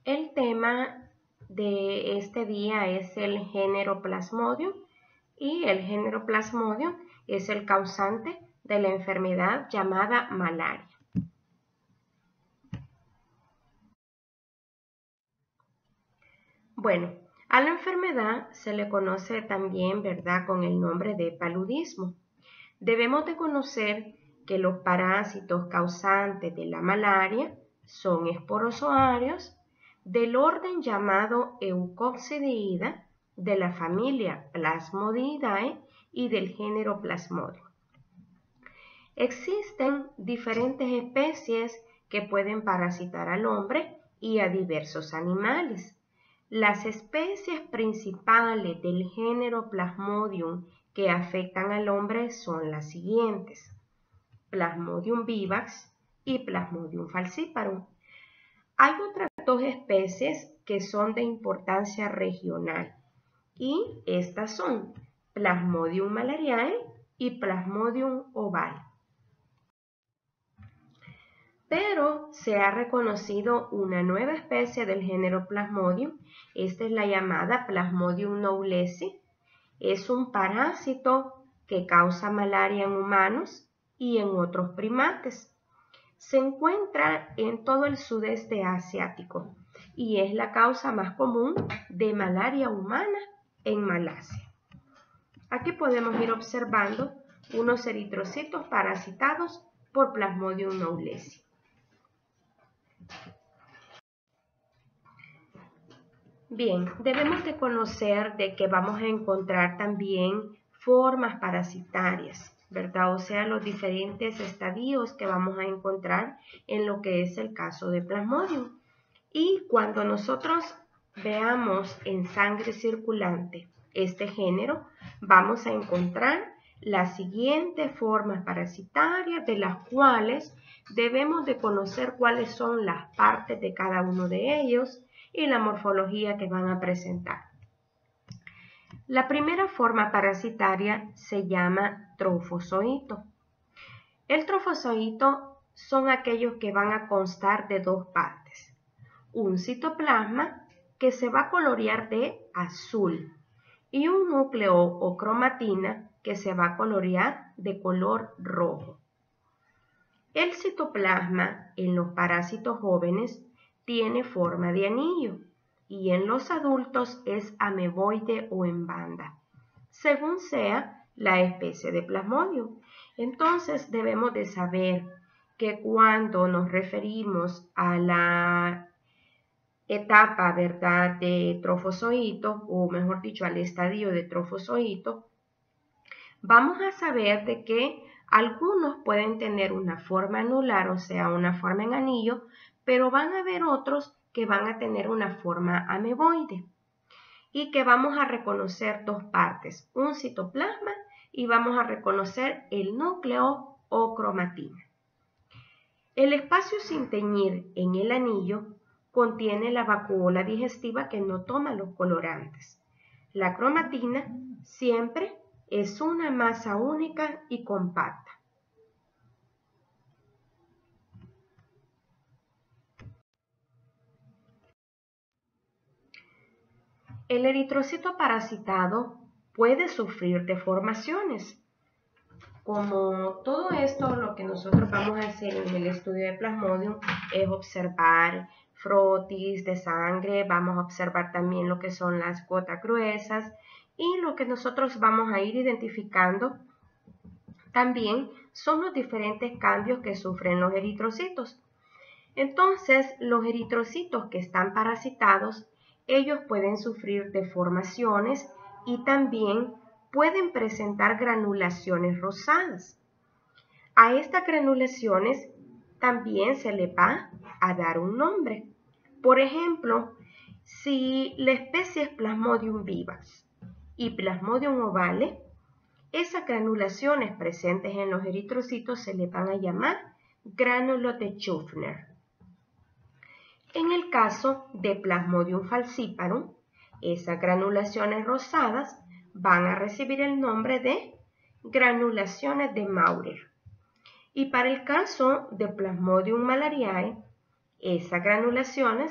El tema de este día es el género Plasmodium y el género Plasmodium es el causante de la enfermedad llamada malaria. Bueno, a la enfermedad se le conoce también, ¿verdad?, con el nombre de paludismo. Debemos de conocer que los parásitos causantes de la malaria son esporozoarios del orden llamado Eucoccidiida, de la familia Plasmodidae y del género Plasmodium. Existen diferentes especies que pueden parasitar al hombre y a diversos animales. Las especies principales del género Plasmodium que afectan al hombre son las siguientes: Plasmodium vivax y Plasmodium falciparum. Hay otras dos especies que son de importancia regional y estas son Plasmodium malariae y Plasmodium ovale. Pero se ha reconocido una nueva especie del género Plasmodium. Esta es la llamada Plasmodium knowlesi. Es un parásito que causa malaria en humanos y en otros primates. Se encuentra en todo el sudeste asiático y es la causa más común de malaria humana en Malasia. Aquí podemos ir observando unos eritrocitos parasitados por Plasmodium knowlesi. Bien, debemos de conocer de que vamos a encontrar también formas parasitarias, ¿verdad? O sea, los diferentes estadios que vamos a encontrar en lo que es el caso de Plasmodium. Y cuando nosotros veamos en sangre circulante este género, vamos a encontrar las siguientes formas parasitarias, de las cuales debemos de conocer cuáles son las partes de cada uno de ellos y la morfología que van a presentar. La primera forma parasitaria se llama trofozoito. El trofozoito son aquellos que van a constar de dos partes: un citoplasma que se va a colorear de azul y un núcleo o cromatina que se va a colorear de color rojo. El citoplasma en los parásitos jóvenes tiene forma de anillo y en los adultos es ameboide o en banda, según sea la especie de Plasmodium. Entonces debemos de saber que cuando nos referimos a la etapa, ¿verdad?, de trofozoito, o mejor dicho, al estadio de trofozoito, vamos a saber de que algunos pueden tener una forma anular, o sea, una forma en anillo, pero van a haber otros que van a tener una forma ameboide y que vamos a reconocer dos partes, un citoplasma, y vamos a reconocer el núcleo o cromatina. El espacio sin teñir en el anillo contiene la vacuola digestiva que no toma los colorantes. La cromatina siempre es una masa única y compacta. El eritrocito parasitado puede sufrir deformaciones. Como todo esto, lo que nosotros vamos a hacer en el estudio de Plasmodium es observar frotis de sangre, vamos a observar también lo que son las gotas gruesas y lo que nosotros vamos a ir identificando también son los diferentes cambios que sufren los eritrocitos. Entonces, los eritrocitos que están parasitados, ellos pueden sufrir deformaciones y también pueden presentar granulaciones rosadas. A estas granulaciones también se le va a dar un nombre. Por ejemplo, si la especie es Plasmodium vivax y Plasmodium ovale, esas granulaciones presentes en los eritrocitos se le van a llamar gránulos de Schuffner. En el caso de Plasmodium falciparum, esas granulaciones rosadas van a recibir el nombre de granulaciones de Maurer. Y para el caso de Plasmodium malariae, esas granulaciones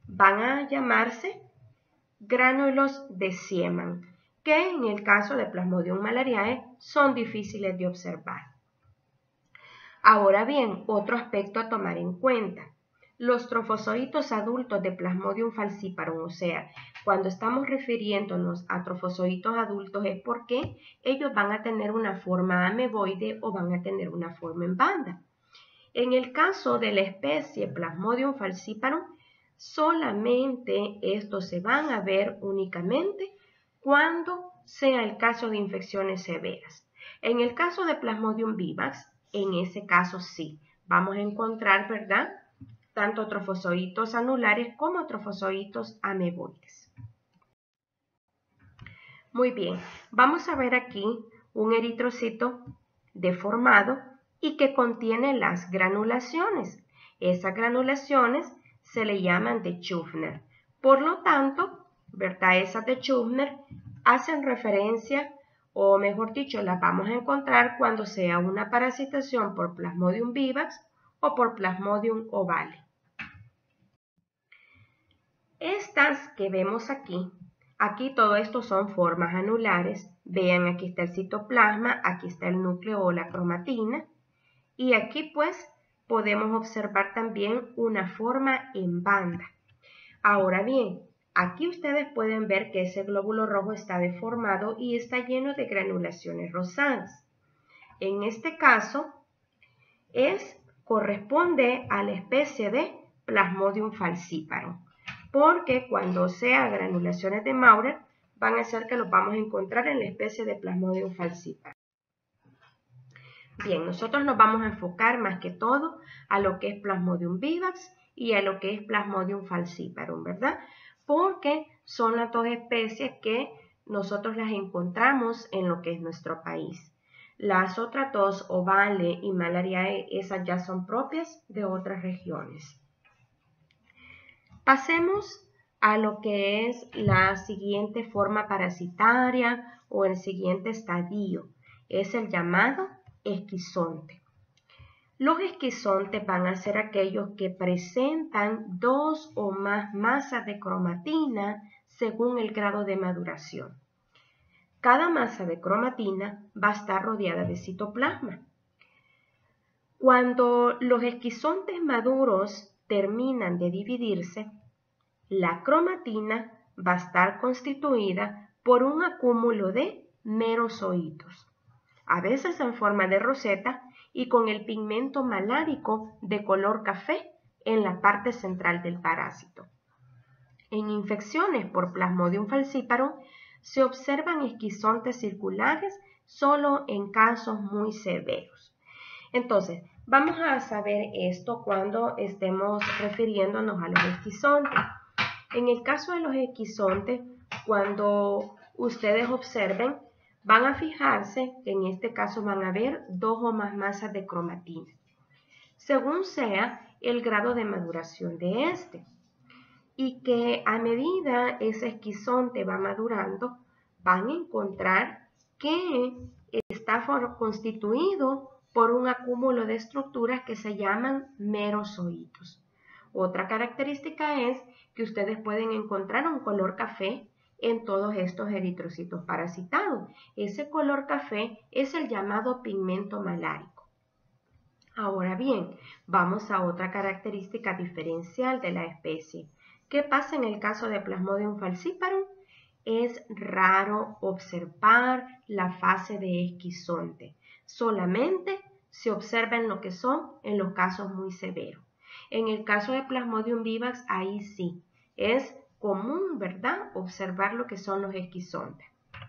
van a llamarse gránulos de Siemann, que en el caso de Plasmodium malariae son difíciles de observar. Ahora bien, otro aspecto a tomar en cuenta. Los trofozoitos adultos de Plasmodium falciparum, o sea, cuando estamos refiriéndonos a trofozoitos adultos es porque ellos van a tener una forma ameboide o van a tener una forma en banda. En el caso de la especie Plasmodium falciparum, solamente estos se van a ver únicamente cuando sea el caso de infecciones severas. En el caso de Plasmodium vivax, en ese caso sí, vamos a encontrar, ¿verdad?, tanto trofozoitos anulares como trofozoitos ameboides. Muy bien, vamos a ver aquí un eritrocito deformado y que contiene las granulaciones. Esas granulaciones se le llaman de Schüffner. Por lo tanto, ¿verdad?, esas de Schüffner hacen referencia, o mejor dicho, las vamos a encontrar cuando sea una parasitación por Plasmodium vivax o por Plasmodium ovale. Estas que vemos aquí todo esto son formas anulares. Vean, aquí está el citoplasma, aquí está el núcleo o la cromatina. Y aquí pues podemos observar también una forma en banda. Ahora bien, aquí ustedes pueden ver que ese glóbulo rojo está deformado y está lleno de granulaciones rosadas. En este caso, corresponde a la especie de Plasmodium falciparum, porque cuando sea granulaciones de Maurer, van a ser que los vamos a encontrar en la especie de Plasmodium falciparum. Bien, nosotros nos vamos a enfocar más que todo a lo que es Plasmodium vivax y a lo que es Plasmodium falciparum, ¿verdad? Porque son las dos especies que nosotros las encontramos en lo que es nuestro país. Las otras dos, ovale y malariae, esas ya son propias de otras regiones. Pasemos a lo que es la siguiente forma parasitaria o el siguiente estadio. Es el llamado esquizonte. Los esquizontes van a ser aquellos que presentan 2 o más masas de cromatina según el grado de maduración. Cada masa de cromatina va a estar rodeada de citoplasma. Cuando los esquizontes maduros terminan de dividirse, la cromatina va a estar constituida por un acúmulo de merozoitos, a veces en forma de roseta y con el pigmento malárico de color café en la parte central del parásito. En infecciones por Plasmodium falciparum se observan esquizontes circulares solo en casos muy severos. Entonces, vamos a saber esto cuando estemos refiriéndonos a los esquizontes. En el caso de los esquizontes, cuando ustedes observen, van a fijarse que en este caso van a haber 2 o más masas de cromatina, según sea el grado de maduración de este. Y que a medida ese esquizonte va madurando, van a encontrar que está constituido por un acúmulo de estructuras que se llaman merozoitos. Otra característica es que ustedes pueden encontrar un color café en todos estos eritrocitos parasitados. Ese color café es el llamado pigmento malárico. Ahora bien, vamos a otra característica diferencial de la especie. ¿Qué pasa en el caso de Plasmodium falciparum? Es raro observar la fase de esquizonte. Solamente se observa en lo que son en los casos muy severos. En el caso de Plasmodium vivax, ahí sí, es común, ¿verdad?, observar lo que son los esquizontes.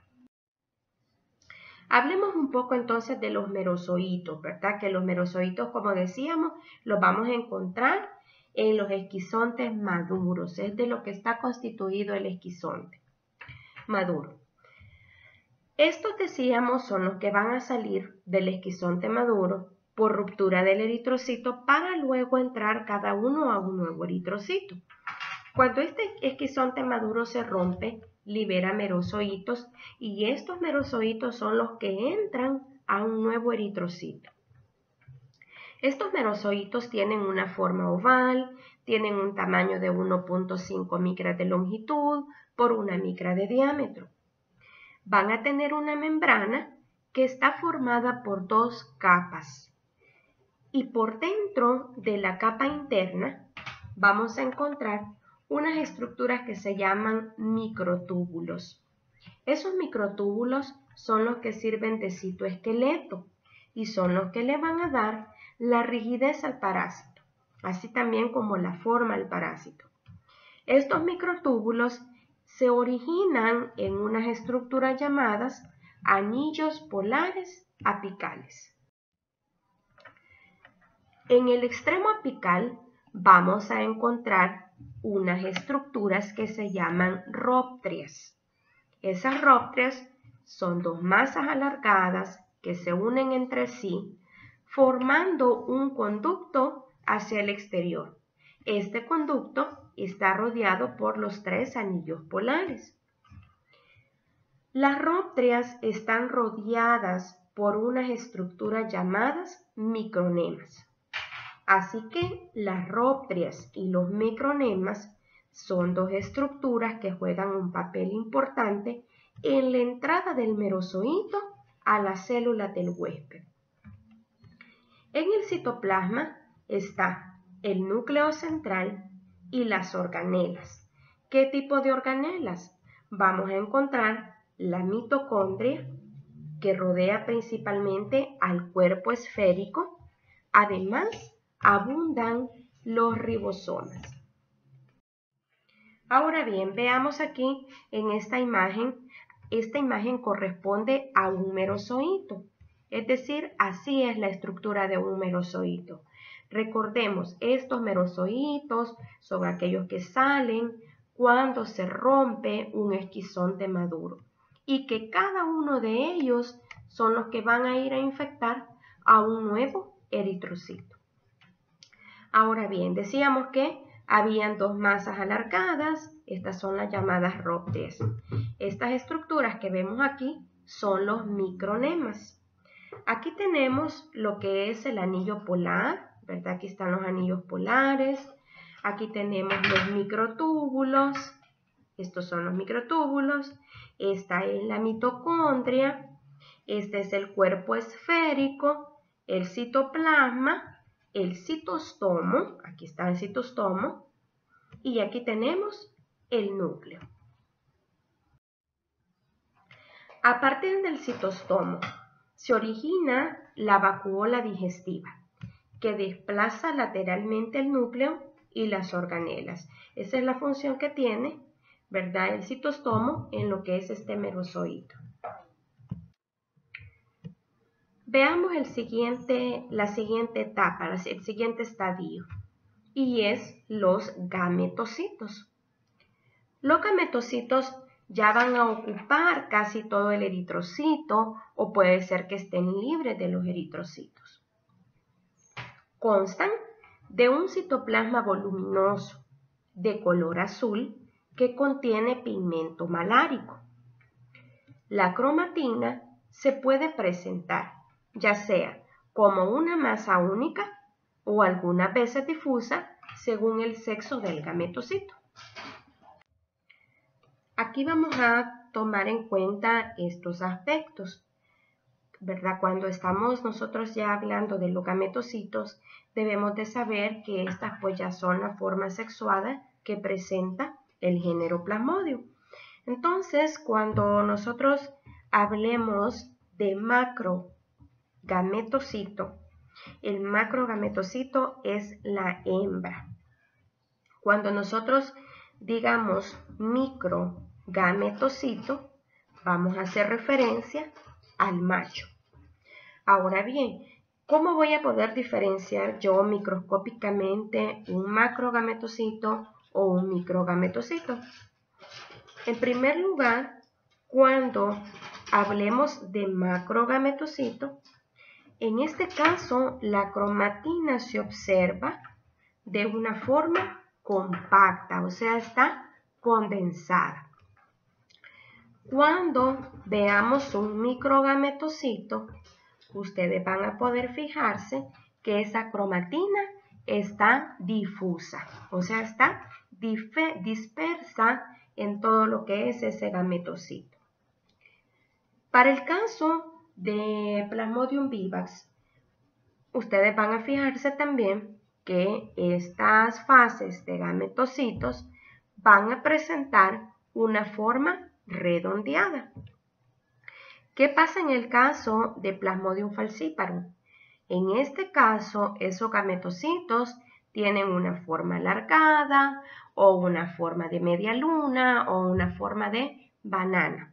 Hablemos un poco entonces de los merozoitos, ¿verdad? Que los merozoitos, como decíamos, los vamos a encontrar en los esquizontes maduros, es de lo que está constituido el esquizonte maduro. Estos, decíamos, son los que van a salir del esquizonte maduro por ruptura del eritrocito para luego entrar cada uno a un nuevo eritrocito. Cuando este esquizonte maduro se rompe, libera merozoitos y estos merozoitos son los que entran a un nuevo eritrocito. Estos merozoitos tienen una forma oval, tienen un tamaño de 1.5 micras de longitud por 1 micra de diámetro. Van a tener una membrana que está formada por 2 capas. Y por dentro de la capa interna vamos a encontrar unas estructuras que se llaman microtúbulos. Esos microtúbulos son los que sirven de citoesqueleto y son los que le van a dar la rigidez al parásito, así también como la forma al parásito. Estos microtúbulos se originan en unas estructuras llamadas anillos polares apicales. En el extremo apical vamos a encontrar unas estructuras que se llaman róptrias. Esas róptrias son 2 masas alargadas que se unen entre sí, formando un conducto hacia el exterior. Este conducto está rodeado por los 3 anillos polares. Las róptrias están rodeadas por unas estructuras llamadas micronemas. Así que las róptrias y los micronemas son 2 estructuras que juegan un papel importante en la entrada del merozoito a las células del huésped. En el citoplasma está el núcleo central y las organelas. ¿Qué tipo de organelas? Vamos a encontrar la mitocondria, que rodea principalmente al cuerpo esférico. Además, abundan los ribosomas. Ahora bien, veamos aquí en esta imagen corresponde a un merozoito. Es decir, así es la estructura de un merozoito. Recordemos, estos merozoitos son aquellos que salen cuando se rompe un esquizonte maduro y que cada uno de ellos son los que van a ir a infectar a un nuevo eritrocito. Ahora bien, decíamos que habían 2 masas alargadas, estas son las llamadas róptrias. Estas estructuras que vemos aquí son los micronemas. Aquí tenemos lo que es el anillo polar, ¿verdad? Aquí están los anillos polares. Aquí tenemos los microtúbulos. Estos son los microtúbulos. Esta es la mitocondria. Este es el cuerpo esférico, el citoplasma, el citostomo. Aquí está el citostomo. Y aquí tenemos el núcleo. A partir del citostomo se origina la vacuola digestiva, que desplaza lateralmente el núcleo y las organelas. Esa es la función que tiene, ¿verdad?, el citostomo en lo que es este merozoito. Veamos la siguiente etapa, el siguiente estadio, y es los gametocitos. Los gametocitos ya van a ocupar casi todo el eritrocito o puede ser que estén libres de los eritrocitos. Constan de un citoplasma voluminoso de color azul que contiene pigmento malárico. La cromatina se puede presentar ya sea como una masa única o algunas veces difusa según el sexo del gametocito. Aquí vamos a tomar en cuenta estos aspectos, ¿verdad? Cuando estamos nosotros ya hablando de los gametocitos, debemos de saber que estas pues ya son la forma sexuada que presenta el género Plasmodium. Entonces, cuando nosotros hablemos de macrogametocito, el macrogametocito es la hembra. Cuando nosotros digamos microgametocito, vamos a hacer referencia al macho. Ahora bien, ¿cómo voy a poder diferenciar yo microscópicamente un macrogametocito o un microgametocito? En primer lugar, cuando hablemos de macrogametocito, en este caso la cromatina se observa de una forma compacta, o sea, está condensada. Cuando veamos un microgametocito, ustedes van a poder fijarse que esa cromatina está difusa, o sea, está dispersa en todo lo que es ese gametocito. Para el caso de Plasmodium vivax, ustedes van a fijarse también que estas fases de gametocitos van a presentar una forma redondeada. ¿Qué pasa en el caso de Plasmodium falciparum? En este caso, esos gametocitos tienen una forma alargada o una forma de media luna o una forma de banana.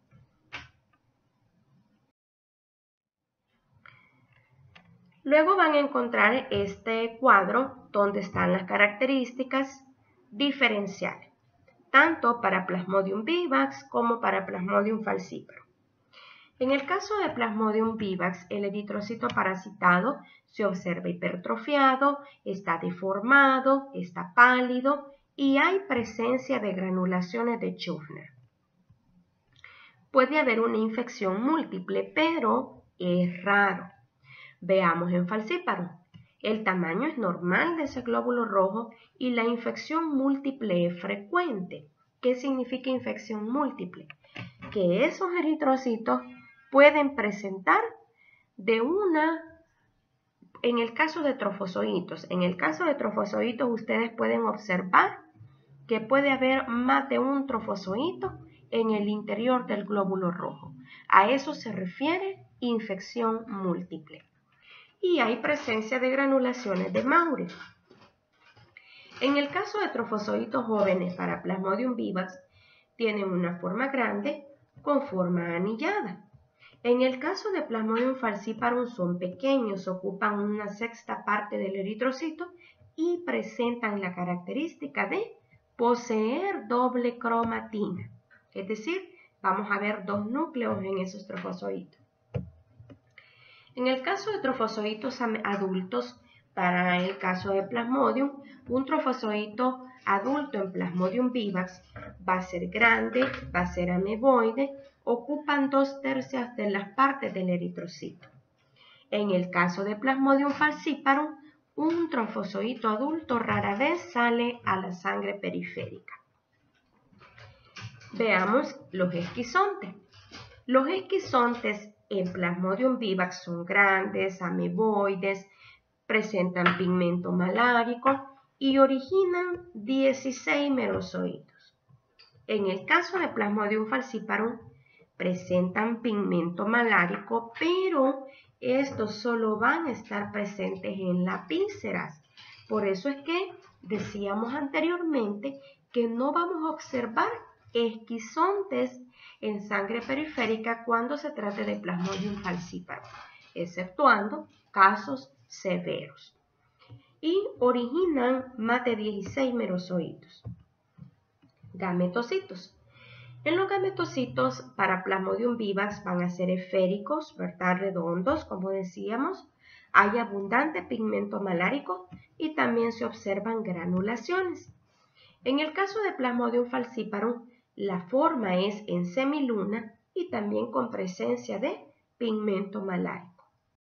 Luego van a encontrar este cuadro donde están las características diferenciales, tanto para Plasmodium vivax como para Plasmodium falciparum. En el caso de Plasmodium vivax, el eritrocito parasitado se observa hipertrofiado, está deformado, está pálido y hay presencia de granulaciones de Schuffner. Puede haber una infección múltiple, pero es raro. Veamos en falciparum. El tamaño es normal de ese glóbulo rojo y la infección múltiple es frecuente. ¿Qué significa infección múltiple? Que esos eritrocitos pueden presentar en el caso de trofozoitos, ustedes pueden observar que puede haber más de un trofozoito en el interior del glóbulo rojo. A eso se refiere infección múltiple. Y hay presencia de granulaciones de Maury. En el caso de trofozoitos jóvenes para Plasmodium vivax, tienen una forma grande con forma anillada. En el caso de Plasmodium falciparum son pequeños, ocupan una sexta parte del eritrocito y presentan la característica de poseer doble cromatina. Es decir, vamos a ver dos núcleos en esos trofozoitos. En el caso de trofozoitos adultos, para el caso de Plasmodium, un trofozoito adulto en Plasmodium vivax va a ser grande, va a ser ameboide, ocupan 2/3 de las partes del eritrocito. En el caso de Plasmodium falciparum, un trofozoito adulto rara vez sale a la sangre periférica. Veamos los esquizontes. Los esquizontes en Plasmodium vivax son grandes, ameboides, presentan pigmento malárico y originan 16 merozoitos. En el caso de Plasmodium falciparum, presentan pigmento malárico, pero estos solo van a estar presentes en las vísceras. Por eso es que decíamos anteriormente que no vamos a observar esquizontes en sangre periférica cuando se trate de Plasmodium falciparum, exceptuando casos severos. Y originan más de 16 merozoitos. Gametocitos. En los gametocitos para Plasmodium vivax van a ser esféricos, ¿verdad? Redondos, como decíamos. Hay abundante pigmento malárico y también se observan granulaciones. En el caso de Plasmodium falciparum, la forma es en semiluna y también con presencia de pigmento malárico.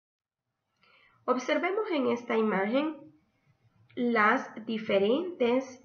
Observemos en esta imagen los diferentes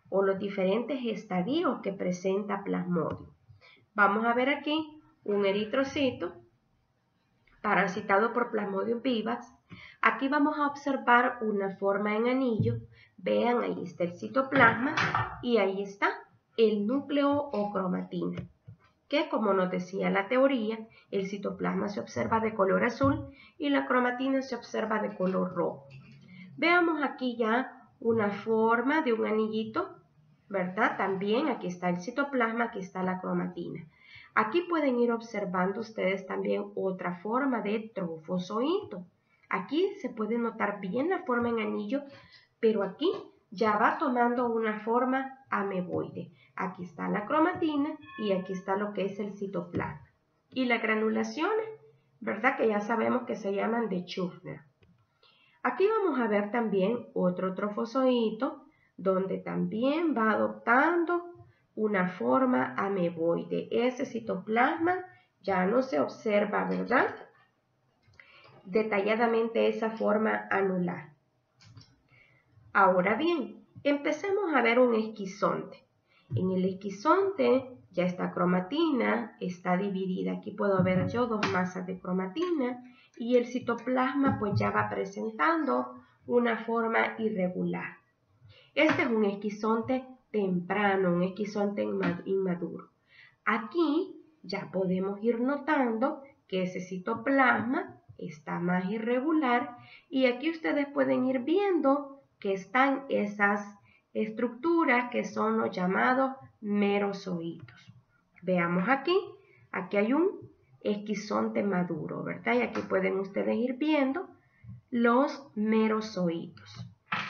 estadios que presenta Plasmodium. Vamos a ver aquí un eritrocito parasitado por Plasmodium vivax. Aquí vamos a observar una forma en anillo. Vean, ahí está el citoplasma y ahí está el núcleo o cromatina, que como nos decía la teoría, el citoplasma se observa de color azul y la cromatina se observa de color rojo. Veamos aquí ya una forma de un anillito, ¿verdad? También aquí está el citoplasma, aquí está la cromatina. Aquí pueden ir observando ustedes también otra forma de trofozoito. Aquí se puede notar bien la forma en anillo, pero aquí ya va tomando una forma ameboide. Aquí está la cromatina y aquí está lo que es el citoplasma. Y las granulaciones, ¿verdad? Que ya sabemos que se llaman de Schuffner. Aquí vamos a ver también otro trofozoito donde también va adoptando una forma ameboide. Ese citoplasma ya no se observa, ¿verdad? detalladamente esa forma anular. Ahora bien, empecemos a ver un esquizonte. En el esquizonte ya esta cromatina está dividida. Aquí puedo ver yo dos masas de cromatina y el citoplasma pues ya va presentando una forma irregular. Este es un esquizonte temprano, un esquizonte inmaduro. Aquí ya podemos ir notando que ese citoplasma está más irregular y aquí ustedes pueden ir viendo que están esas estructuras que son los llamados merozoitos. Veamos aquí hay un esquizonte maduro, ¿verdad? Y aquí pueden ustedes ir viendo los merozoitos.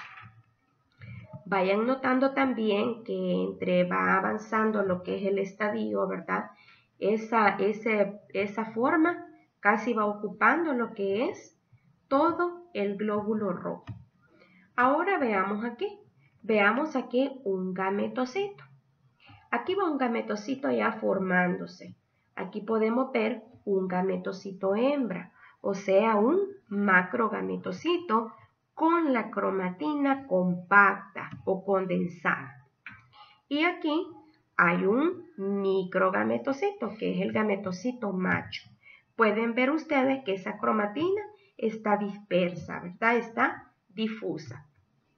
Vayan notando también que entre va avanzando lo que es el estadio, ¿verdad? Esa forma casi va ocupando lo que es todo el glóbulo rojo. Ahora veamos aquí un gametocito. Aquí va un gametocito ya formándose. Aquí podemos ver un gametocito hembra, o sea, un macrogametocito con la cromatina compacta o condensada. Y aquí hay un microgametocito, que es el gametocito macho. Pueden ver ustedes que esa cromatina está dispersa, ¿verdad? Está difusa.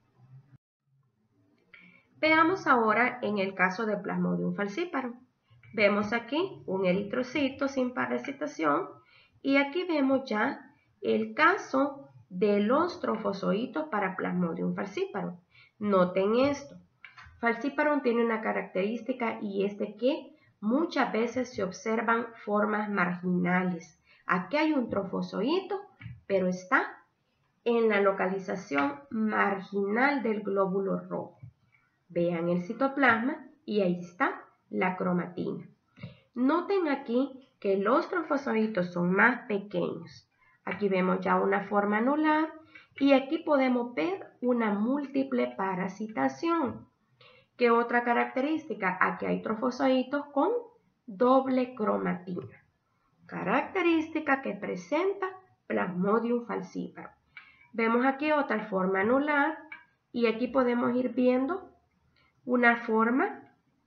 Veamos ahora en el caso de Plasmodium falciparum. Vemos aquí un eritrocito sin parasitación y aquí vemos ya el caso de los trofozoitos para Plasmodium falciparum. Noten esto. Falciparum tiene una característica y es de que muchas veces se observan formas marginales. Aquí hay un trofozoito, pero está en la localización marginal del glóbulo rojo. Vean el citoplasma y ahí está la cromatina. Noten aquí que los trofozoitos son más pequeños. Aquí vemos ya una forma anular y aquí podemos ver una múltiple parasitación. ¿Qué otra característica? Aquí hay trofozoitos con doble cromatina. Característica que presenta Plasmodium falciparum. Vemos aquí otra forma anular y aquí podemos ir viendo una forma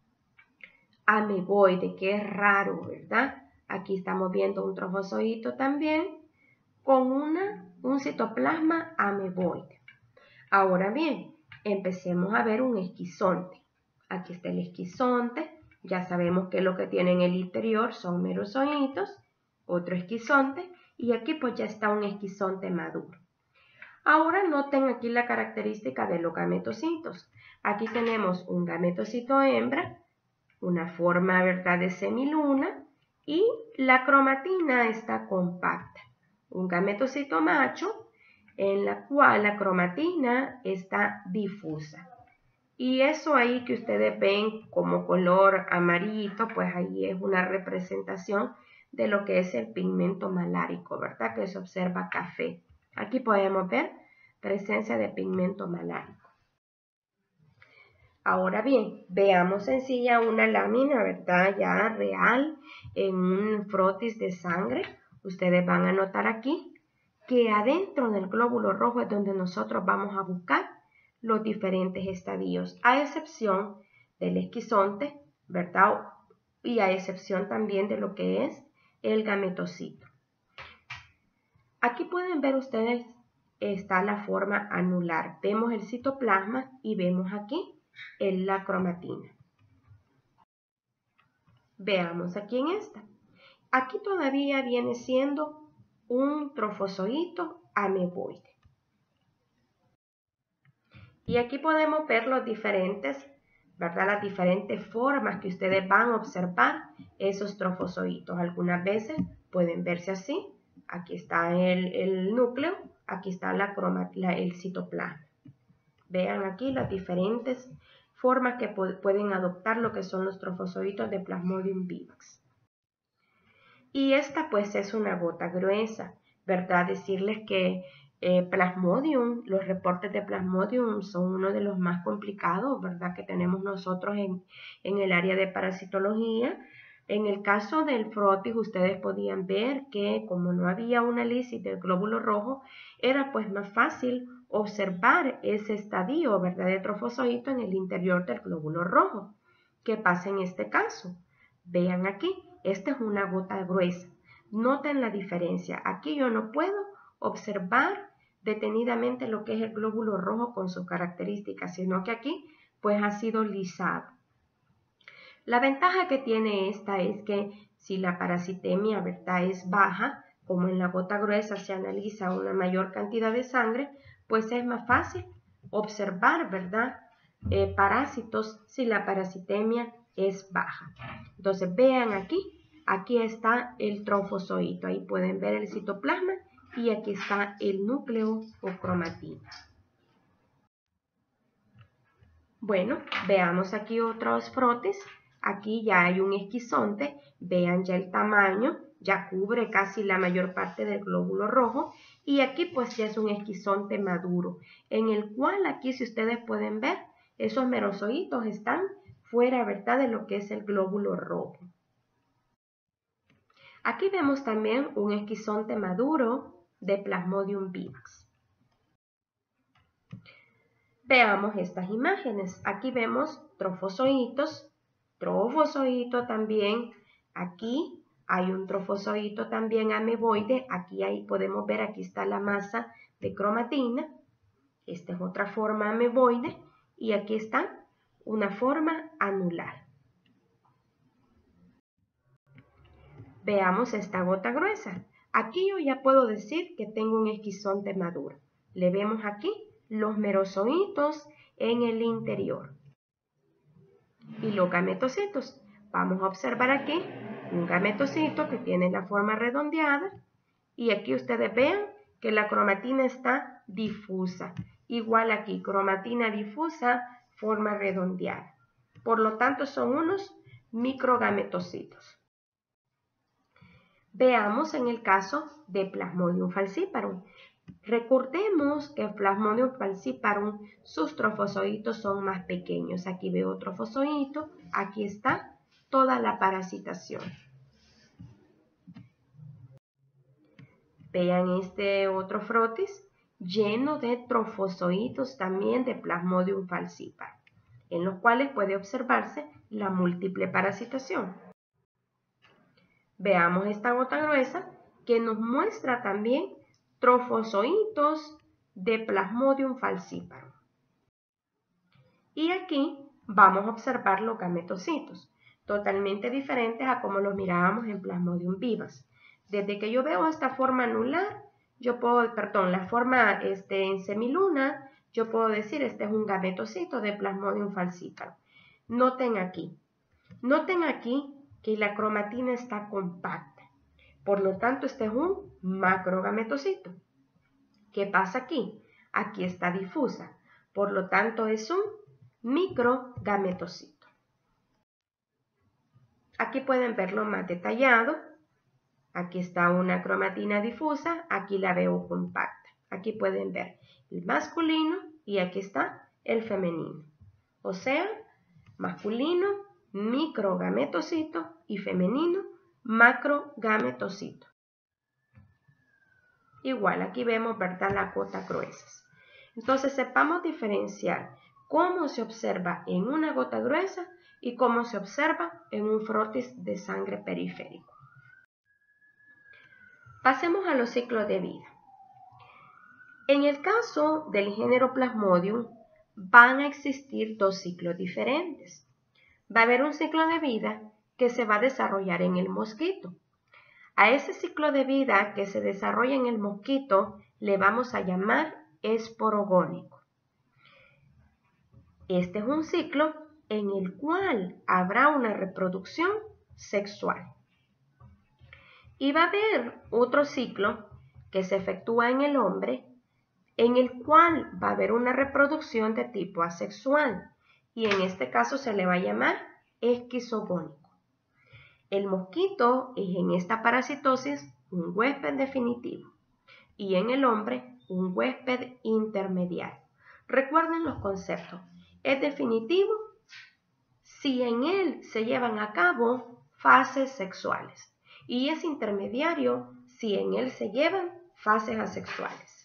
ameboide, que es raro, ¿verdad? Aquí estamos viendo un trofozoito también con un citoplasma ameboide. Ahora bien, empecemos a ver un esquizonte. Aquí está el esquizonte. Ya sabemos que lo que tiene en el interior son merozoitos, otro esquizonte, y aquí pues ya está un esquizonte maduro. Ahora noten aquí la característica de los gametocitos. Aquí tenemos un gametocito hembra, una forma, ¿verdad?, de semiluna y la cromatina está compacta. Un gametocito macho en la cual la cromatina está difusa. Y eso ahí que ustedes ven como color amarillito, pues ahí es una representación de lo que es el pigmento malárico, ¿verdad?, que se observa café. Aquí podemos ver presencia de pigmento malárico. Ahora bien, veamos sencilla una lámina, ¿verdad?, ya real en un frotis de sangre. Ustedes van a notar aquí que adentro del glóbulo rojo es donde nosotros vamos a buscar los diferentes estadios, a excepción del esquizonte, ¿verdad?, y a excepción también de lo que es el gametocito. Aquí pueden ver ustedes, está la forma anular. Vemos el citoplasma y vemos aquí la cromatina. Veamos aquí en esta. Aquí todavía viene siendo un trofozoito ameboide. Y aquí podemos ver los diferentes, ¿verdad?, las diferentes formas que ustedes van a observar esos trofozoitos. Algunas veces pueden verse así. Aquí está el núcleo, aquí está el citoplasma. Vean aquí las diferentes formas que pueden adoptar lo que son los trofozoitos de Plasmodium vivax. Y esta pues es una gota gruesa, ¿verdad? Decirles que Plasmodium, los reportes de Plasmodium son uno de los más complicados, ¿verdad?, que tenemos nosotros en el área de parasitología. En el caso del frotis, ustedes podían ver que como no había una lisis del glóbulo rojo, era pues más fácil observar ese estadio, ¿verdad?, de trofozoito en el interior del glóbulo rojo. ¿Qué pasa en este caso? Vean aquí, esta es una gota gruesa. Noten la diferencia. Aquí yo no puedo observar detenidamente lo que es el glóbulo rojo con sus características, sino que aquí pues ha sido lisado. La ventaja que tiene esta es que si la parasitemia, ¿verdad?, es baja, como en la gota gruesa se analiza una mayor cantidad de sangre, pues es más fácil observar, ¿verdad?, parásitos si la parasitemia es baja. Entonces vean aquí está el trofozoito, ahí pueden ver el citoplasma y aquí está el núcleo o cromatina. Bueno, veamos aquí otros frotis. Aquí ya hay un esquizonte, vean ya el tamaño, ya cubre casi la mayor parte del glóbulo rojo y aquí pues ya es un esquizonte maduro, en el cual aquí si ustedes pueden ver, esos merozoitos están fuera, ¿verdad?, de lo que es el glóbulo rojo. Aquí vemos también un esquizonte maduro de Plasmodium vivax. Veamos estas imágenes. Aquí vemos trofozoitos, trofozoito también. Aquí hay un trofozoito también ameboide. Aquí podemos ver, aquí está la masa de cromatina. Esta es otra forma ameboide. Y aquí está una forma anular. Veamos esta gota gruesa. Aquí yo ya puedo decir que tengo un esquizonte maduro. Le vemos aquí los merozoitos en el interior. Y los gametocitos. Vamos a observar aquí un gametocito que tiene la forma redondeada. Y aquí ustedes vean que la cromatina está difusa. Igual aquí, cromatina difusa, forma redondeada. Por lo tanto, son unos microgametocitos. Veamos en el caso de Plasmodium falciparum. Recordemos que Plasmodium falciparum, sus trofozoitos son más pequeños. Aquí veo trofozoito, aquí está toda la parasitación. Vean este otro frotis lleno de trofozoitos también de Plasmodium falciparum, en los cuales puede observarse la múltiple parasitación. Veamos esta gota gruesa que nos muestra también trofozoitos de Plasmodium falciparum. Y aquí vamos a observar los gametocitos, totalmente diferentes a como los mirábamos en Plasmodium vivax. Desde que yo veo esta forma anular, la forma en semiluna, yo puedo decir este es un gametocito de Plasmodium falciparum. Noten aquí que la cromatina está compacta. Por lo tanto, este es un macrogametocito. ¿Qué pasa aquí? Aquí está difusa. Por lo tanto, es un microgametocito. Aquí pueden verlo más detallado. Aquí está una cromatina difusa. Aquí la veo compacta. Aquí pueden ver el masculino y aquí está el femenino. O sea, masculino, microgametocito y femenino, macrogametocito. Igual, aquí vemos, ¿verdad?, las gotas gruesas. Entonces, sepamos diferenciar cómo se observa en una gota gruesa y cómo se observa en un frotis de sangre periférico. Pasemos a los ciclos de vida. En el caso del género Plasmodium, van a existir dos ciclos diferentes. Va a haber un ciclo de vida que se va a desarrollar en el mosquito. A ese ciclo de vida que se desarrolla en el mosquito le vamos a llamar esporogónico. Este es un ciclo en el cual habrá una reproducción sexual. Y va a haber otro ciclo que se efectúa en el hombre en el cual va a haber una reproducción de tipo asexual y en este caso se le va a llamar esquizogónico. El mosquito es en esta parasitosis un huésped definitivo y en el hombre un huésped intermediario. Recuerden los conceptos. Es definitivo si en él se llevan a cabo fases sexuales y es intermediario si en él se llevan fases asexuales.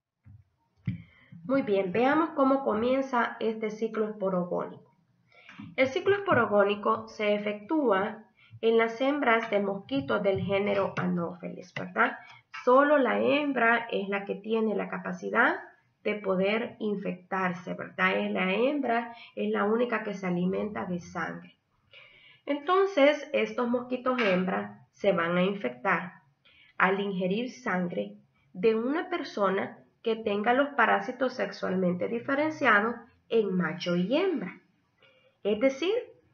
Muy bien, veamos cómo comienza este ciclo esporogónico. El ciclo esporogónico se efectúa en las hembras de mosquitos del género Anopheles, ¿verdad? Solo la hembra es la que tiene la capacidad de poder infectarse, ¿verdad? La hembra es la única que se alimenta de sangre. Entonces, estos mosquitos hembras se van a infectar al ingerir sangre de una persona que tenga los parásitos sexualmente diferenciados en macho y hembra. Es decir,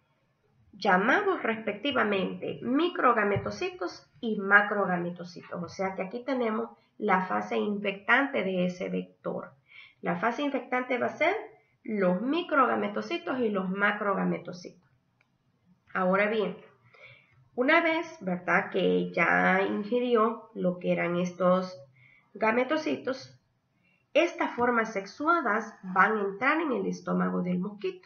llamados respectivamente microgametocitos y macrogametocitos. O sea que aquí tenemos la fase infectante de ese vector. La fase infectante va a ser los microgametocitos y los macrogametocitos. Ahora bien, una vez, ¿verdad?, que ya ingirió lo que eran estos gametocitos, estas formas sexuadas van a entrar en el estómago del mosquito.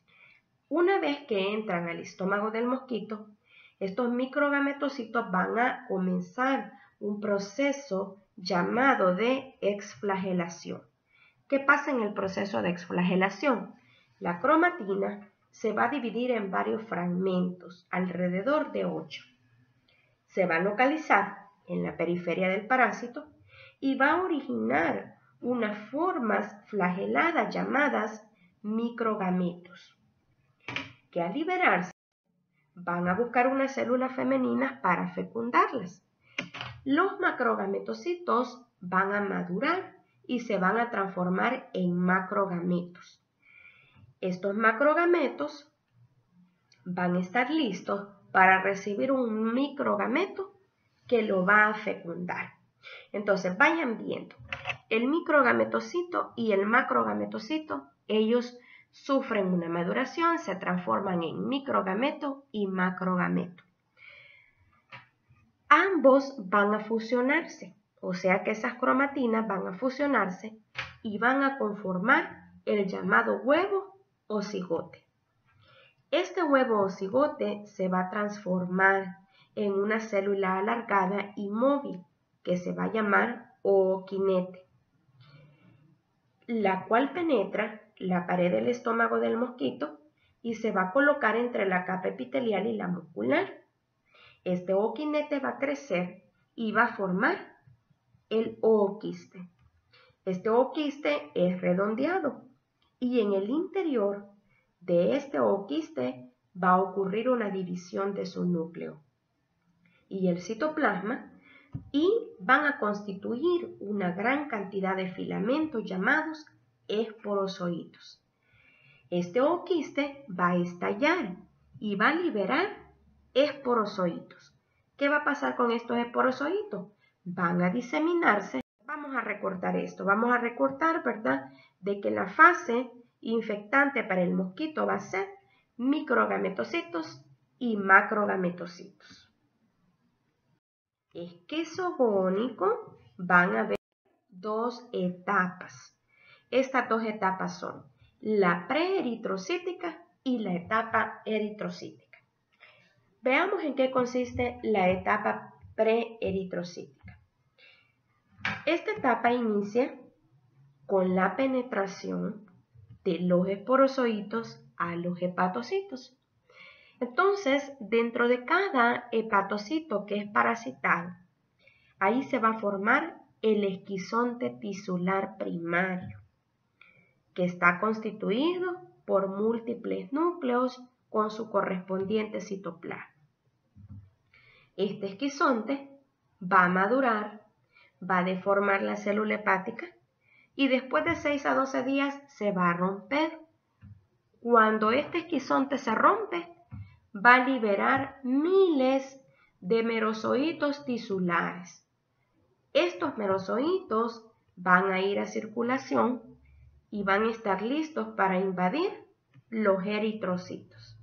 Una vez que entran al estómago del mosquito, estos microgametocitos van a comenzar un proceso llamado de exflagelación. ¿Qué pasa en el proceso de exflagelación? La cromatina se va a dividir en varios fragmentos, alrededor de 8. Se va a localizar en la periferia del parásito y va a originar unas formas flageladas llamadas microgametos, que al liberarse van a buscar unas células femeninas para fecundarlas. Los macrogametocitos van a madurar y se van a transformar en macrogametos. Estos macrogametos van a estar listos para recibir un microgameto que lo va a fecundar. Entonces vayan viendo, el microgametocito y el macrogametocito, ellos sufren una maduración, se transforman en microgameto y macrogameto. Ambos van a fusionarse, o sea que esas cromatinas van a fusionarse y van a conformar el llamado huevo o cigote. Este huevo o cigote se va a transformar en una célula alargada y móvil que se va a llamar ooquinete, la cual penetra la pared del estómago del mosquito y se va a colocar entre la capa epitelial y la muscular. Este ooquinete va a crecer y va a formar el ooquiste. Este ooquiste es redondeado y en el interior de este ooquiste va a ocurrir una división de su núcleo y el citoplasma y van a constituir una gran cantidad de filamentos llamados esporozoitos. Este ooquiste va a estallar y va a liberar esporozoitos. ¿Qué va a pasar con estos esporozoitos? Van a diseminarse. Vamos a recortar esto. Vamos a recortar, ¿verdad?, de que la fase infectante para el mosquito va a ser microgametocitos y macrogametocitos. Esquizogónico van a haber dos etapas. Estas dos etapas son la preeritrocítica y la etapa eritrocítica. Veamos en qué consiste la etapa preeritrocítica. Esta etapa inicia con la penetración de los esporozoitos a los hepatocitos. Entonces, dentro de cada hepatocito que es parasitado, ahí se va a formar el esquizonte tisular primario, que está constituido por múltiples núcleos con su correspondiente citoplasma. Este esquizonte va a madurar, va a deformar la célula hepática y después de 6 a 12 días se va a romper. Cuando este esquizonte se rompe, va a liberar miles de merozoitos tisulares. Estos merozoitos van a ir a circulación y van a estar listos para invadir los eritrocitos.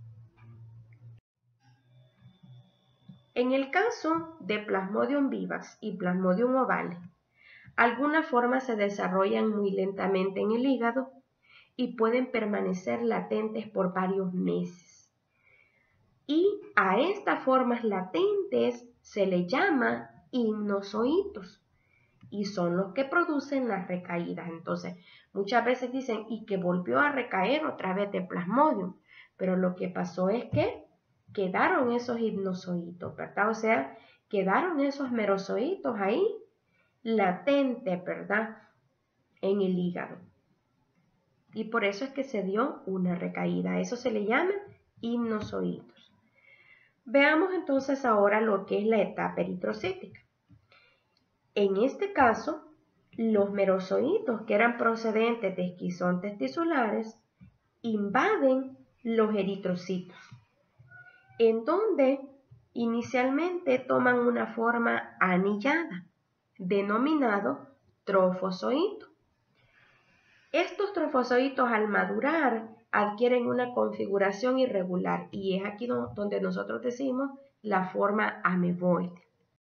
En el caso de Plasmodium vivax y Plasmodium ovale, algunas formas se desarrollan muy lentamente en el hígado y pueden permanecer latentes por varios meses. Y a estas formas latentes se le llama inusoítos y son los que producen las recaídas. Entonces, muchas veces dicen, y que volvió a recaer otra vez de Plasmodium, pero lo que pasó es que quedaron esos hipnozoitos, ¿verdad? O sea, quedaron esos merozoitos ahí, latentes, ¿verdad? En el hígado. Y por eso es que se dio una recaída. A eso se le llama hipnozoitos. Veamos entonces ahora lo que es la etapa eritrocítica. En este caso, los merozoitos que eran procedentes de esquizontes tisulares invaden los eritrocitos, en donde inicialmente toman una forma anillada, denominado trofozoito. Estos trofozoitos al madurar adquieren una configuración irregular y es aquí donde nosotros decimos la forma ameboide.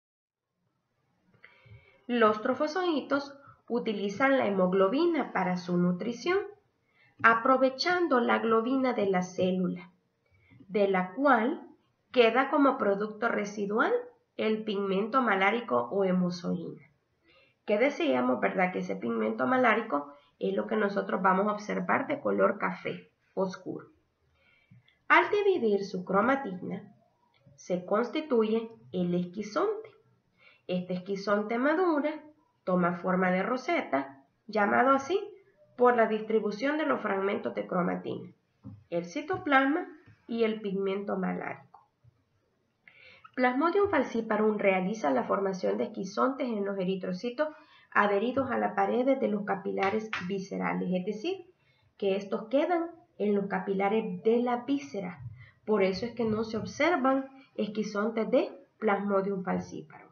Los trofozoitos utilizan la hemoglobina para su nutrición, aprovechando la globina de la célula, de la cual queda como producto residual el pigmento malárico o hemozoína. Que decíamos, ¿verdad? Que ese pigmento malárico es lo que nosotros vamos a observar de color café oscuro. Al dividir su cromatina, se constituye el esquizonte. Este esquizonte madura, toma forma de roseta, llamado así por la distribución de los fragmentos de cromatina, el citoplasma y el pigmento malárico. Plasmodium falciparum realiza la formación de esquizontes en los eritrocitos adheridos a las paredes de los capilares viscerales, es decir, que estos quedan en los capilares de la víscera. Por eso es que no se observan esquizontes de Plasmodium falciparum.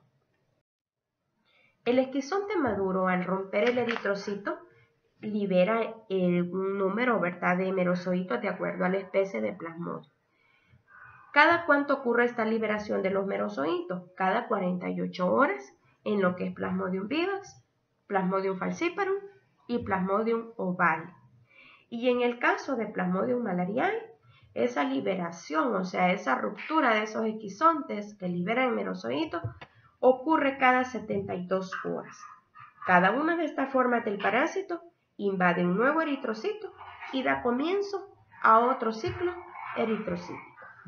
El esquizonte maduro, al romper el eritrocito, libera un número, ¿verdad?, de merozoitos de acuerdo a la especie de Plasmodium. ¿Cada cuánto ocurre esta liberación de los merozoitos? Cada 48 horas en lo que es Plasmodium vivax, Plasmodium falciparum y Plasmodium ovale. Y en el caso de Plasmodium malariae, esa liberación, o sea, esa ruptura de esos esquizontes que liberan merozoitos, ocurre cada 72 horas. Cada una de estas formas del parásito invade un nuevo eritrocito y da comienzo a otro ciclo eritrocítico.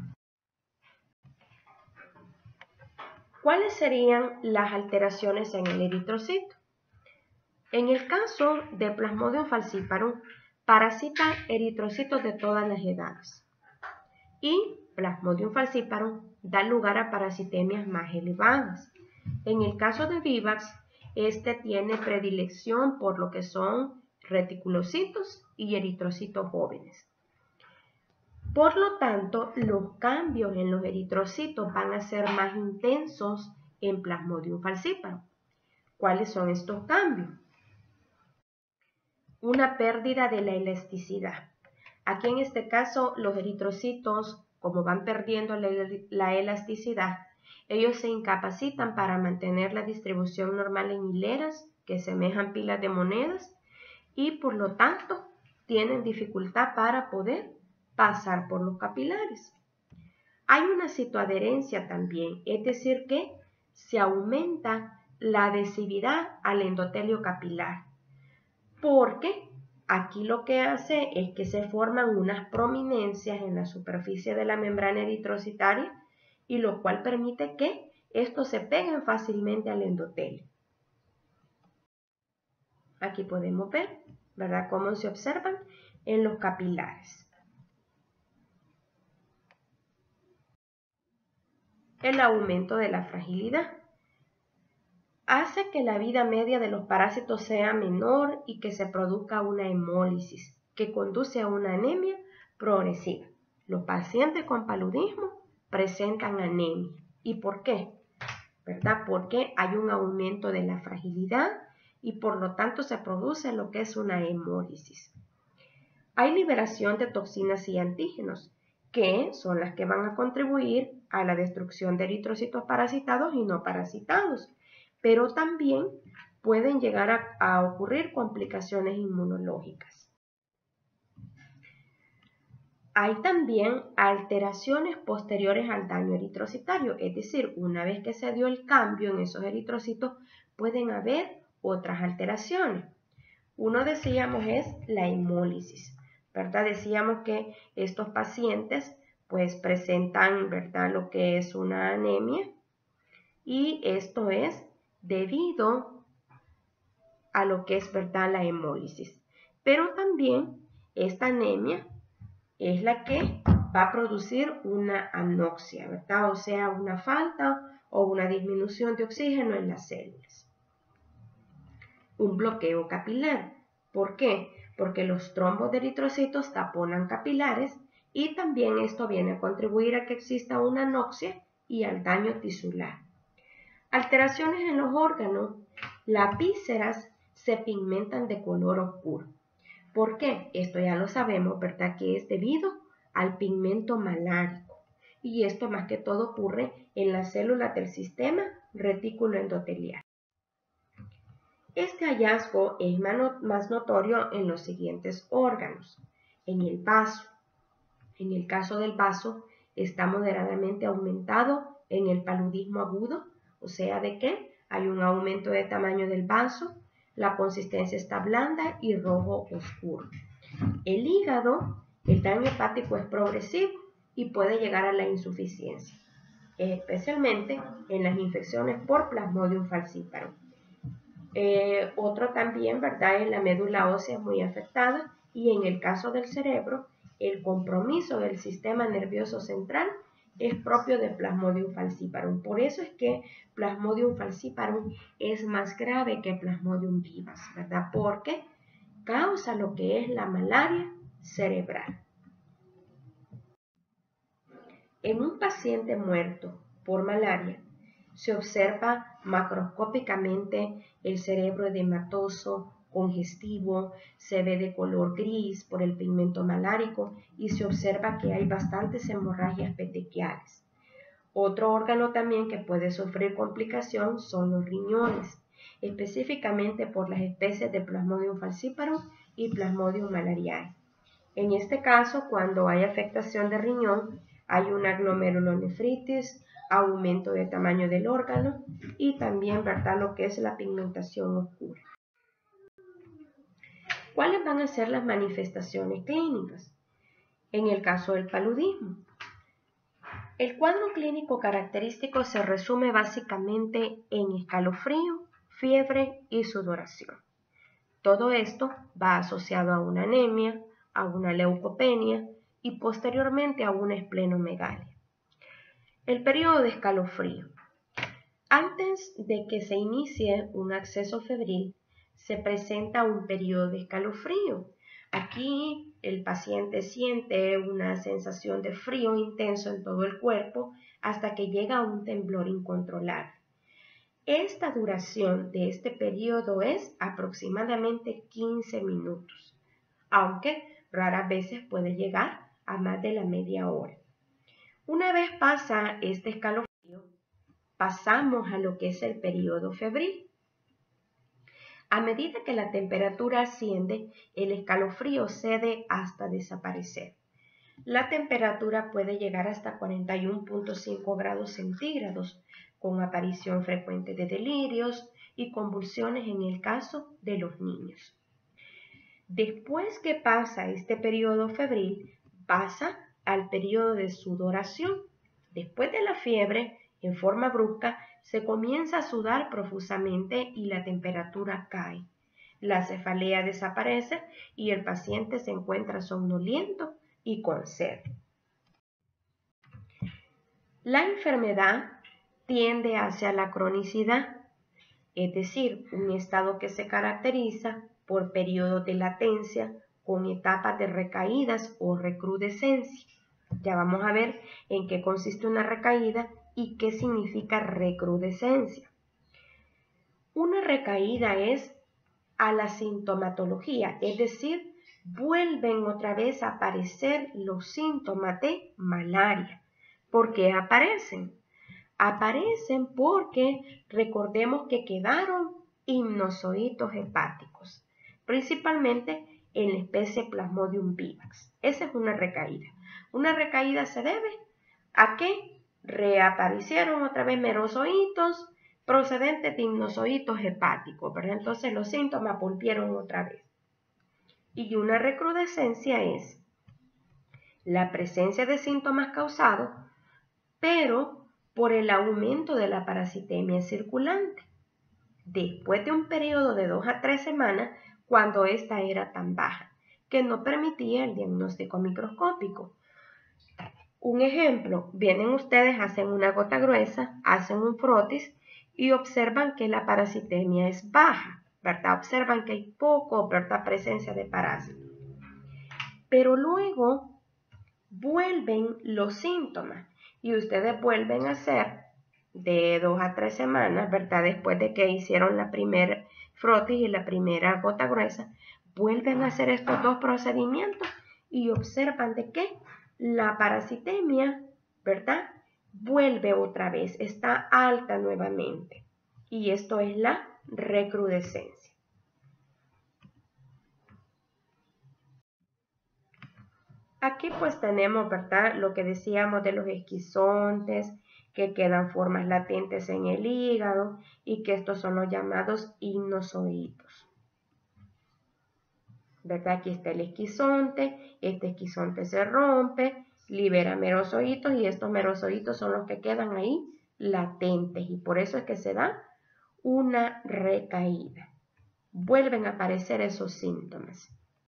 ¿Cuáles serían las alteraciones en el eritrocito? En el caso de Plasmodium falciparum, parasita eritrocitos de todas las edades. Y Plasmodium falciparum da lugar a parasitemias más elevadas. En el caso de Vivax, este tiene predilección por lo que son reticulocitos y eritrocitos jóvenes. Por lo tanto, los cambios en los eritrocitos van a ser más intensos en Plasmodium falciparum. ¿Cuáles son estos cambios? Una pérdida de la elasticidad. Aquí en este caso, los eritrocitos, como van perdiendo la elasticidad, ellos se incapacitan para mantener la distribución normal en hileras que semejan pilas de monedas y por lo tanto tienen dificultad para poder pasar por los capilares. Hay una citoadherencia también, es decir que se aumenta la adhesividad al endotelio capilar, porque aquí lo que hace es que se forman unas prominencias en la superficie de la membrana eritrocitaria y lo cual permite que estos se peguen fácilmente al endotelio. Aquí podemos ver, ¿verdad?, cómo se observan en los capilares. El aumento de la fragilidad hace que la vida media de los parásitos sea menor y que se produzca una hemólisis que conduce a una anemia progresiva. Los pacientes con paludismo presentan anemia. ¿Y por qué? ¿Verdad? Porque hay un aumento de la fragilidad y por lo tanto se produce lo que es una hemólisis. Hay liberación de toxinas y antígenos, que son las que van a contribuir a la destrucción de eritrocitos parasitados y no parasitados, pero también pueden llegar a ocurrir complicaciones inmunológicas. Hay también alteraciones posteriores al daño eritrocitario, es decir, una vez que se dio el cambio en esos eritrocitos, pueden haber otras alteraciones. Uno, decíamos, es la hemólisis, ¿verdad? Decíamos que estos pacientes pues presentan, ¿verdad?, lo que es una anemia, y esto es debido a lo que es, ¿verdad?, la hemólisis. Pero también esta anemia es la que va a producir una anoxia, ¿verdad? O sea, una falta o una disminución de oxígeno en las células. Un bloqueo capilar. ¿Por qué? Porque los trombos de eritrocitos taponan capilares, y también esto viene a contribuir a que exista una anoxia y al daño tisular. Alteraciones en los órganos. Las vísceras se pigmentan de color oscuro. ¿Por qué? Esto ya lo sabemos, ¿verdad?, que es debido al pigmento malárico. Y esto más que todo ocurre en las células del sistema retículo endotelial. Este hallazgo es más notorio en los siguientes órganos. En el vaso. En el caso del vaso está moderadamente aumentado en el paludismo agudo, o sea, de que hay un aumento de tamaño del vaso, la consistencia está blanda y rojo oscuro. El hígado, el daño hepático es progresivo y puede llegar a la insuficiencia, especialmente en las infecciones por Plasmodium falciparum. Otro también, ¿verdad?, es la médula ósea muy afectada, y en el caso del cerebro, el compromiso del sistema nervioso central es propio de Plasmodium falciparum. Por eso es que Plasmodium falciparum es más grave que Plasmodium vivax, ¿verdad?, porque causa lo que es la malaria cerebral. En un paciente muerto por malaria, se observa macroscópicamente el cerebro edematoso, congestivo, se ve de color gris por el pigmento malárico y se observa que hay bastantes hemorragias petequiales. Otro órgano también que puede sufrir complicación son los riñones, específicamente por las especies de Plasmodium falciparum y Plasmodium malariae. En este caso, cuando hay afectación de riñón, hay una glomerulonefritis, aumento de tamaño del órgano y también, ¿verdad?, lo que es la pigmentación oscura. ¿Cuáles van a ser las manifestaciones clínicas? En el caso del paludismo, el cuadro clínico característico se resume básicamente en escalofrío, fiebre y sudoración. Todo esto va asociado a una anemia, a una leucopenia y posteriormente a una esplenomegalia. El periodo de escalofrío. Antes de que se inicie un acceso febril, se presenta un periodo de escalofrío. Aquí el paciente siente una sensación de frío intenso en todo el cuerpo hasta que llega a un temblor incontrolable. Esta duración de este periodo es aproximadamente 15 minutos, aunque raras veces puede llegar a más de la media hora. Una vez pasa este escalofrío, pasamos a lo que es el periodo febril. A medida que la temperatura asciende, el escalofrío cede hasta desaparecer. La temperatura puede llegar hasta 41.5 grados centígrados, con aparición frecuente de delirios y convulsiones en el caso de los niños. Después que pasa este periodo febril, pasa al periodo de sudoración. Después de la fiebre, en forma brusca, se comienza a sudar profusamente y la temperatura cae. La cefalea desaparece y el paciente se encuentra somnoliento y con sed. La enfermedad tiende hacia la cronicidad, es decir, un estado que se caracteriza por periodos de latencia con etapas de recaídas o recrudescencia. Ya vamos a ver en qué consiste una recaída y qué significa recrudescencia. Una recaída es a la sintomatología, es decir, vuelven otra vez a aparecer los síntomas de malaria. ¿Por qué aparecen? Aparecen porque recordemos que quedaron hipnozoitos hepáticos, principalmente en la especie Plasmodium vivax. Esa es una recaída. Una recaída se debe a que reaparecieron otra vez merozoitos procedentes de tinozoitos hepáticos, ¿verdad? Entonces los síntomas volvieron otra vez. Y una recrudescencia es la presencia de síntomas causados, pero por el aumento de la parasitemia circulante, después de un periodo de 2 a 3 semanas, cuando esta era tan baja, que no permitía el diagnóstico microscópico. Un ejemplo, vienen ustedes, hacen una gota gruesa, hacen un frotis y observan que la parasitemia es baja, ¿verdad? Observan que hay poco, ¿verdad?, presencia de parásitos. Pero luego vuelven los síntomas y ustedes vuelven a hacer de 2 a 3 semanas, ¿verdad? Después de que hicieron la primera frotis y la primera gota gruesa, vuelven a hacer estos dos procedimientos y observan de que la parasitemia, ¿verdad?, vuelve otra vez, está alta nuevamente. Y esto es la recrudescencia. Aquí pues tenemos, ¿verdad?, lo que decíamos de los esquizontes, que quedan formas latentes en el hígado y que estos son los llamados inozoitos. ¿Verdad? Aquí está el esquizonte, este esquizonte se rompe, libera merozoitos y estos merozoitos son los que quedan ahí latentes y por eso es que se da una recaída. Vuelven a aparecer esos síntomas.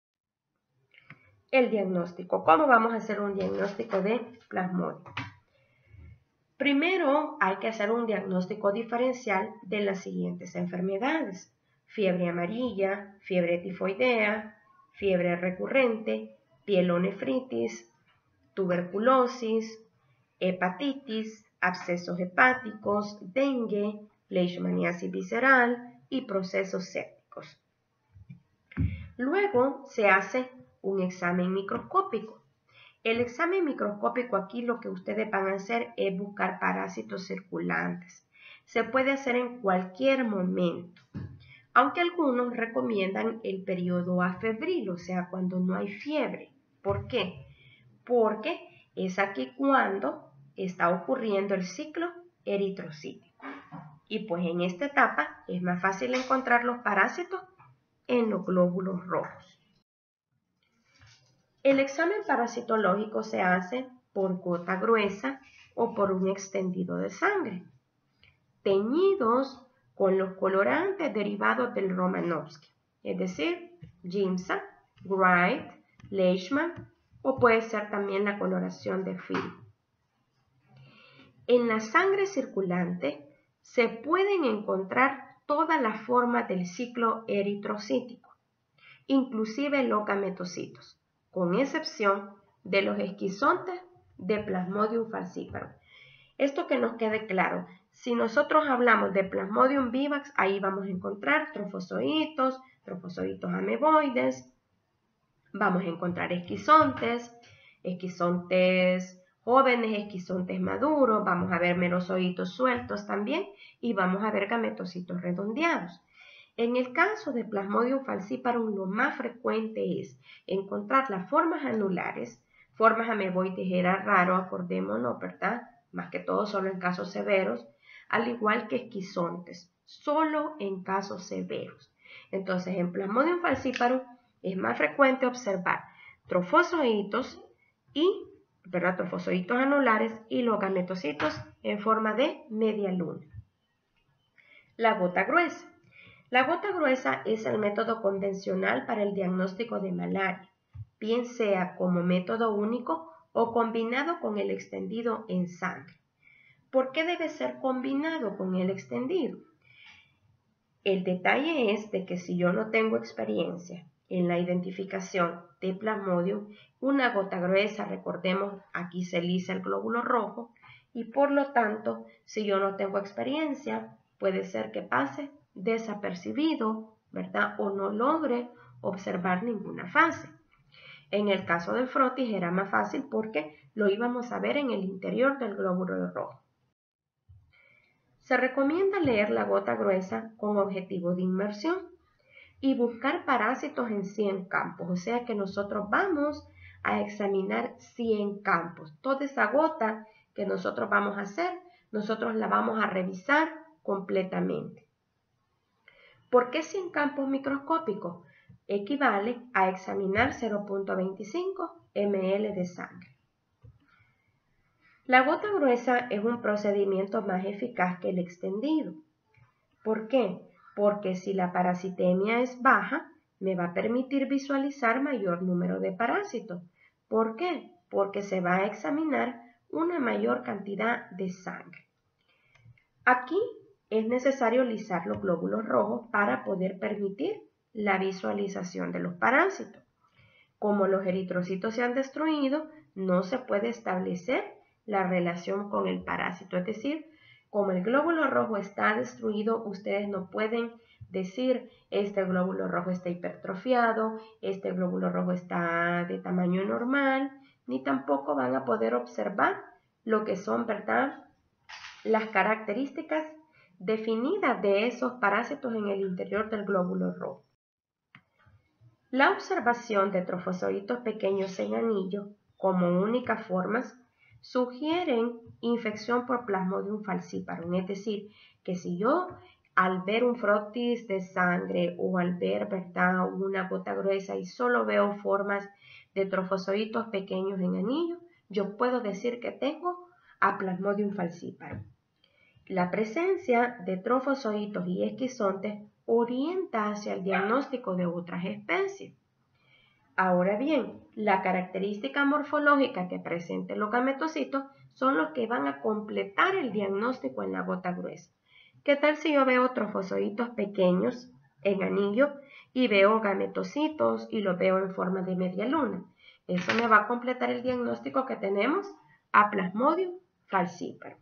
El diagnóstico. ¿Cómo vamos a hacer un diagnóstico de plasmodio? Primero hay que hacer un diagnóstico diferencial de las siguientes enfermedades: fiebre amarilla, fiebre tifoidea, fiebre recurrente, pielonefritis, tuberculosis, hepatitis, abscesos hepáticos, dengue, leishmaniasis visceral y procesos sépticos. Luego se hace un examen microscópico. El examen microscópico aquí lo que ustedes van a hacer es buscar parásitos circulantes. Se puede hacer en cualquier momento, aunque algunos recomiendan el periodo afebril, o sea, cuando no hay fiebre. ¿Por qué? Porque es aquí cuando está ocurriendo el ciclo eritrocítico. Y pues en esta etapa es más fácil encontrar los parásitos en los glóbulos rojos. El examen parasitológico se hace por gota gruesa o por un extendido de sangre, teñidos con los colorantes derivados del Romanowsky, es decir, Giemsa, Wright, Leishman o puede ser también la coloración de Field. En la sangre circulante se pueden encontrar todas las formas del ciclo eritrocítico, inclusive los gametocitos, con excepción de los esquizontes de Plasmodium falciparum. Esto que nos quede claro, si nosotros hablamos de Plasmodium vivax, ahí vamos a encontrar trofozoitos ameboides, vamos a encontrar esquizontes jóvenes, esquizontes maduros, vamos a ver merozoitos sueltos también y vamos a ver gametocitos redondeados. En el caso de Plasmodium falciparum, lo más frecuente es encontrar las formas anulares, formas ameboides era raro, acordémonos, ¿verdad?, más que todo solo en casos severos, al igual que esquizontes, solo en casos severos. Entonces, en Plasmodium falciparum es más frecuente observar trofozoitos trofozoitos anulares y los gametocitos en forma de media luna. La gota gruesa. La gota gruesa es el método convencional para el diagnóstico de malaria, bien sea como método único o combinado con el extendido en sangre. ¿Por qué debe ser combinado con el extendido? El detalle es de que si yo no tengo experiencia en la identificación de Plasmodium, una gota gruesa, recordemos, aquí se lisa el glóbulo rojo y por lo tanto, si yo no tengo experiencia, puede ser que pase desapercibido, ¿verdad?, o no logre observar ninguna fase. En el caso del frotis era más fácil porque lo íbamos a ver en el interior del glóbulo rojo. Se recomienda leer la gota gruesa con objetivo de inmersión y buscar parásitos en 100 campos, o sea que nosotros vamos a examinar 100 campos. Toda esa gota que nosotros vamos a hacer, nosotros la vamos a revisar completamente. ¿Por qué 100 campos microscópicos? Equivale a examinar 0.25 ml de sangre. La gota gruesa es un procedimiento más eficaz que el extendido. ¿Por qué? Porque si la parasitemia es baja, me va a permitir visualizar mayor número de parásitos. ¿Por qué? Porque se va a examinar una mayor cantidad de sangre. Aquí es necesario lisar los glóbulos rojos para poder permitir la visualización de los parásitos. Como los eritrocitos se han destruido, no se puede establecer la relación con el parásito. Es decir, como el glóbulo rojo está destruido, ustedes no pueden decir este glóbulo rojo está hipertrofiado, este glóbulo rojo está de tamaño normal, ni tampoco van a poder observar lo que son, ¿verdad?, las características definidas de esos parásitos en el interior del glóbulo rojo. La observación de trofosoditos pequeños en anillo como únicas formas sugieren infección por Plasmodium falciparum, es decir, que si yo al ver un frotis de sangre o al ver, ¿verdad?, una gota gruesa y solo veo formas de trofosoditos pequeños en anillo, yo puedo decir que tengo a Plasmodium falciparum. La presencia de trofosoditos y esquizontes orienta hacia el diagnóstico de otras especies. Ahora bien, la característica morfológica que presenten los gametocitos son los que van a completar el diagnóstico en la gota gruesa. ¿Qué tal si yo veo trofosoditos pequeños en anillo y veo gametocitos y los veo en forma de media luna? Eso me va a completar el diagnóstico que tenemos a Plasmodium falciparum.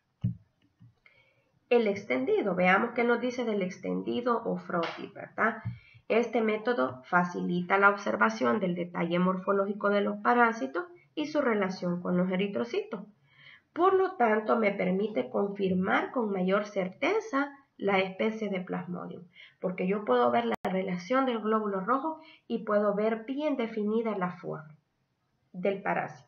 El extendido, veamos qué nos dice del extendido o frotis, ¿verdad? Este método facilita la observación del detalle morfológico de los parásitos y su relación con los eritrocitos. Por lo tanto, me permite confirmar con mayor certeza la especie de Plasmodium, porque yo puedo ver la relación del glóbulo rojo y puedo ver bien definida la forma del parásito.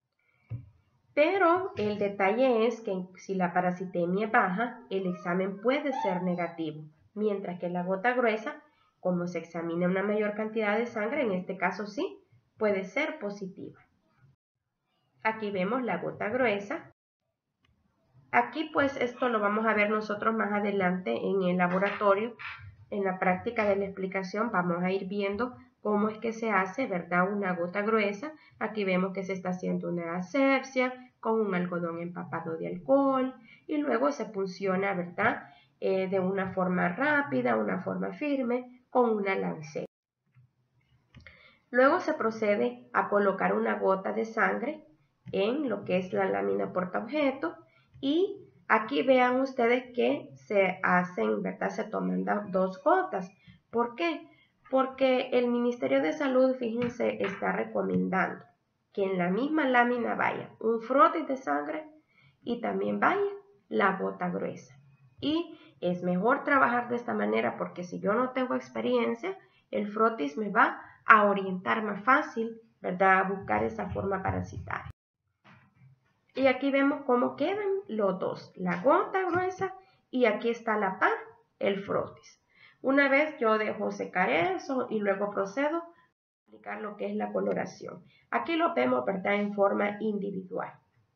Pero el detalle es que si la parasitemia es baja, el examen puede ser negativo, mientras que la gota gruesa, como se examina una mayor cantidad de sangre, en este caso sí, puede ser positiva. Aquí vemos la gota gruesa. Aquí pues esto lo vamos a ver nosotros más adelante en el laboratorio. En la práctica de la explicación vamos a ir viendo cómo es que se hace, ¿verdad?, una gota gruesa. Aquí vemos que se está haciendo una asepsia con un algodón empapado de alcohol y luego se funciona, ¿verdad?, de una forma rápida, una forma firme, con una lanceta. Luego se procede a colocar una gota de sangre en lo que es la lámina portaobjeto y aquí vean ustedes que se hacen, ¿verdad?, se toman 2 gotas. ¿Por qué? Porque el Ministerio de Salud, fíjense, está recomendando que en la misma lámina vaya un frotis de sangre y también vaya la gota gruesa. Y es mejor trabajar de esta manera porque si yo no tengo experiencia, el frotis me va a orientar más fácil, ¿verdad?, a buscar esa forma parasitaria. Y aquí vemos cómo quedan los dos, la gota gruesa y aquí está a la par el frotis. Una vez yo dejo secar eso y luego procedo a aplicar lo que es la coloración. Aquí lo vemos, ¿verdad?, en forma individual.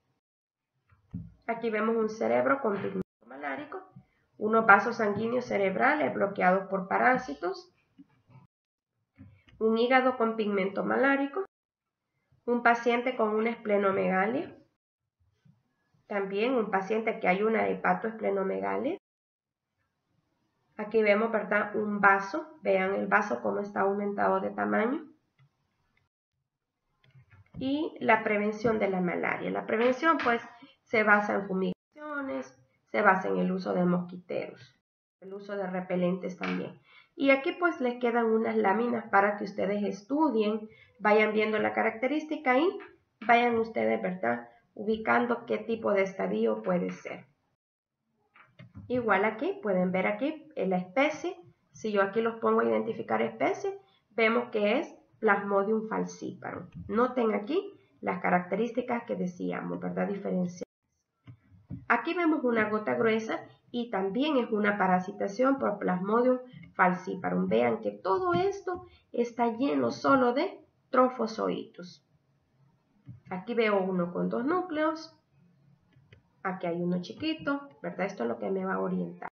Aquí vemos un cerebro con pigmento malárico, unos vasos sanguíneos cerebrales bloqueados por parásitos, un hígado con pigmento malárico, un paciente con una esplenomegalia, también un paciente que hay una hepatoesplenomegalia. Aquí vemos, ¿verdad?, un vaso, vean el vaso cómo está aumentado de tamaño. Y la prevención de la malaria. La prevención pues se basa en fumigaciones, se basa en el uso de mosquiteros, el uso de repelentes también. Y aquí pues les quedan unas láminas para que ustedes estudien, vayan viendo la característica y vayan ustedes, ¿verdad?, ubicando qué tipo de estadio puede ser. Igual aquí, pueden ver aquí la especie. Si yo aquí los pongo a identificar especie, vemos que es Plasmodium falciparum. Noten aquí las características que decíamos, ¿verdad? Diferenciales. Aquí vemos una gota gruesa y también es una parasitación por Plasmodium falciparum. Vean que todo esto está lleno solo de trofozoitos. Aquí veo uno con 2 núcleos. Aquí hay uno chiquito, ¿verdad? Esto es lo que me va a orientar.